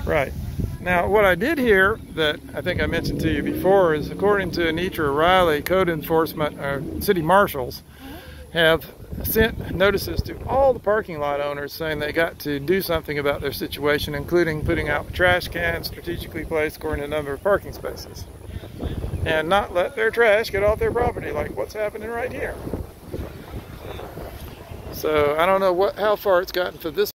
Right. Now, what I did hear that I think I mentioned to you before is, according to Anitra Riley, code enforcement, city marshals have sent notices to all the parking lot owners saying they got to do something about their situation, including putting out trash cans strategically placed according to the number of parking spaces, and not let their trash get off their property like what's happening right here. So I don't know how far it's gotten for this